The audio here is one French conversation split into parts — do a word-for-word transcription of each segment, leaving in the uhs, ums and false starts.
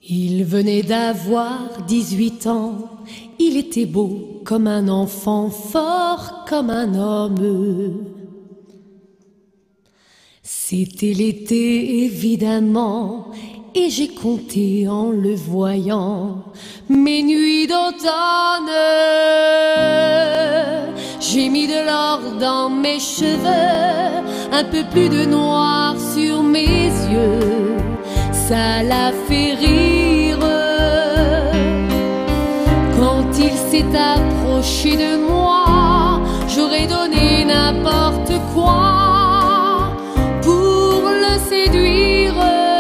Il venait d'avoir dix-huit ans, il était beau comme un enfant, fort comme un homme. C'était l'été évidemment, et j'ai compté en le voyant mes nuits d'automne. J'ai mis de l'or dans mes cheveux, un peu plus de noir sur mes yeux, ça l'a fait rire. Quand il s'est approché de moi, j'aurais donné n'importe quoi pour le séduire.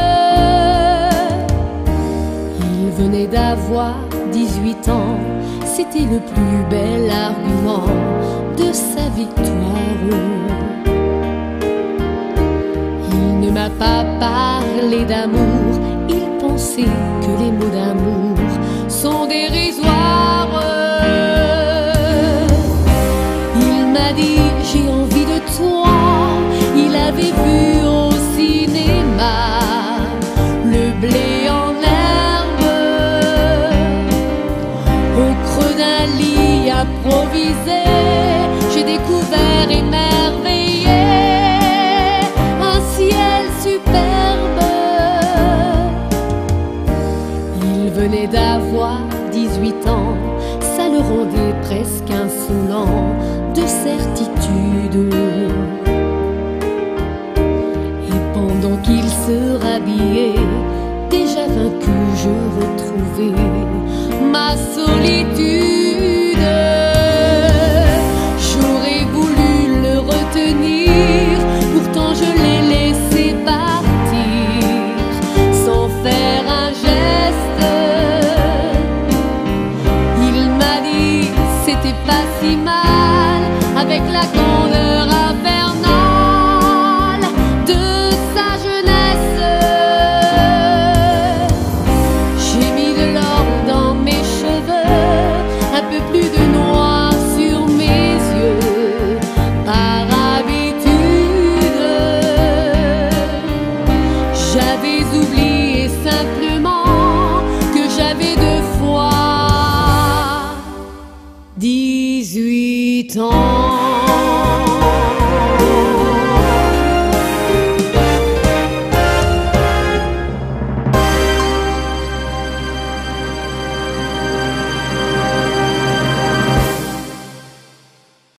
Il venait d'avoir dix-huit ans, c'était le plus bel argument de sa victoire. Il ne m'a pas parlé d'amour, il pensait que les mots d'amour sont dérisoires. Il m'a dit j'ai envie de toi, il avait vu au cinéma le blé en herbe, au creux d'un lit improvisé, j'ai découvert émerveillé un ciel superbe. Il venait d'avoir dix-huit ans, ça le rendait presque insolent de certitude. Et pendant qu'il se rhabillait, déjà